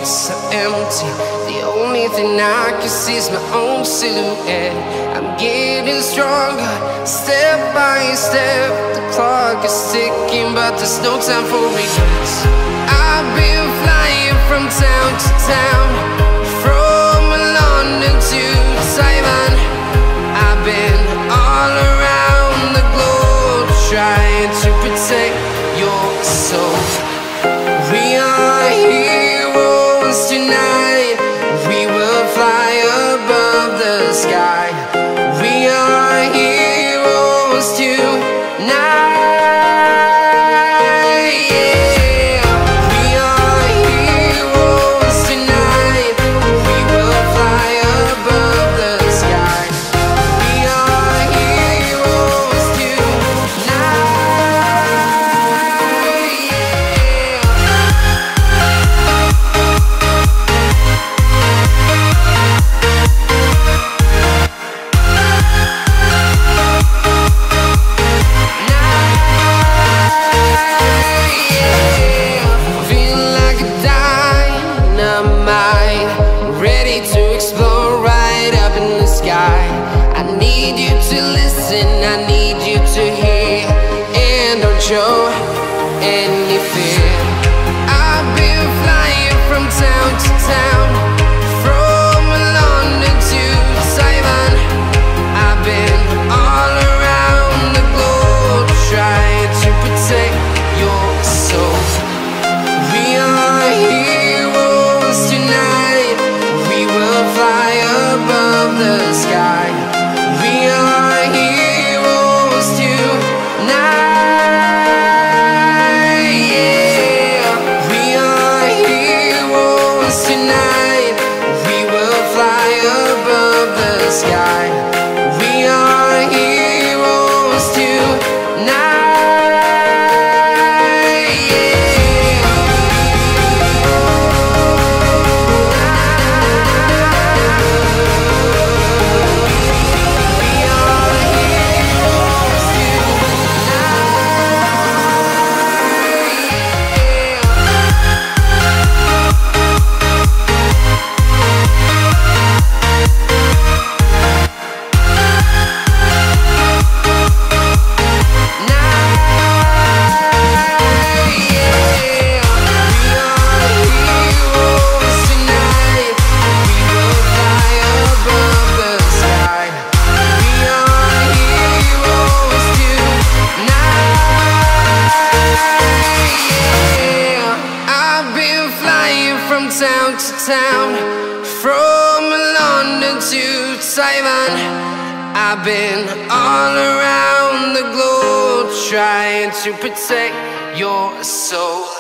so empty. The only thing I can see is my own silhouette. I'm getting stronger, step by step. The clock is ticking, but there's no time for regrets. I've been flying from town to town, from London to Taiwan. I've been all around the globe, trying to protect your soul. We are heroes tonight. We will fly above the sky. We are heroes tonight. Yeah. We are heroes tonight. We will fly above the sky. We are heroes tonight. To explore right up in the sky. I need you to listen, I need you to hear, and don't show any fear. I've been flying from town to town, from London to Taiwan. I've been all around the globe, trying to protect your soul. We are heroes tonight. We will fly above the sky. We are heroes tonight. Yeah. We are heroes tonight. We will fly above the sky. We are heroes tonight. Town to town, from London to Taiwan. I've been all around the globe, trying to protect your soul.